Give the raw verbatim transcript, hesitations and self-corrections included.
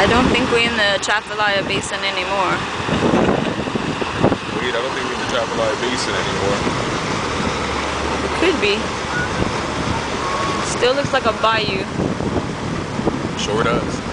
don't think we're in the Chapalaya Basin anymore. Wait, I don't think we're in the Chapalaya Basin anymore. Could be. Still looks like a bayou. Sure does.